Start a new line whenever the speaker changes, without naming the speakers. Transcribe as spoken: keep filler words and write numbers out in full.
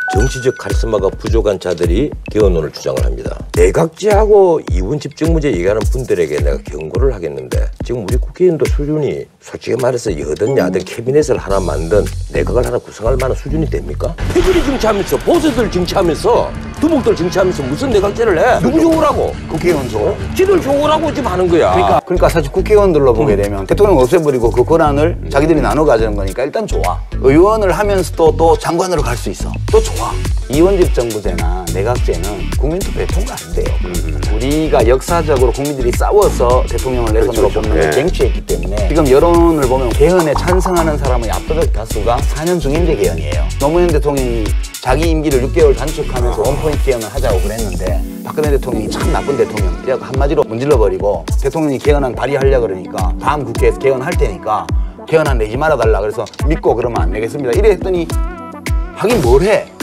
정치적 카리스마가 부족한 자들이 개헌론을 주장을 합니다. 내각제하고 이원 집정문제 얘기하는 분들에게 내가 경고를 하겠는데 지금 우리 국회의원도 수준이 솔직히 말해서 여든 야든 캐비넷을 하나 만든 내각을 하나 구성할 만한 수준이 됩니까? 패거리 정치하면서 보수들 정치하면서 두목들 정치하면서 무슨 내각제를 해? 누구 좋으라고?
국회의원 줘.
지들 좋으라고 지금 하는 거야.
그러니까, 그러니까 사실 국회의원들로 보게 되면 대통령 없애버리고 그 권한을 자기들이 나눠 가지는 거니까 일단 좋아. 의원을 하면서도 또 장관으로 갈 수 있어. 또 좋아. 이원집 정부제나 내각제는 국민투표에 통과 안 돼요. 음. 우리가 역사적으로 국민들이 싸워서 대통령을 내 손으로
그렇죠.
뽑는 걸
네.
쟁취했기 때문에 지금 여론을 보면 개헌에 찬성하는 사람의 압도적 다수가 사 년 중임제 개헌이에요. 노무현 대통령이 자기 임기를 육 개월 단축하면서 원포인트 개헌을 하자고 그랬는데 박근혜 대통령이 참 나쁜 대통령. 한마디로 문질러버리고 대통령이 개헌안 발의하려고 그러니까 다음 국회에서 개헌할 테니까 개헌안 내지 말아달라. 그래서 믿고 그러면 안 내겠습니다. 이래 했더니 하긴 뭘 해?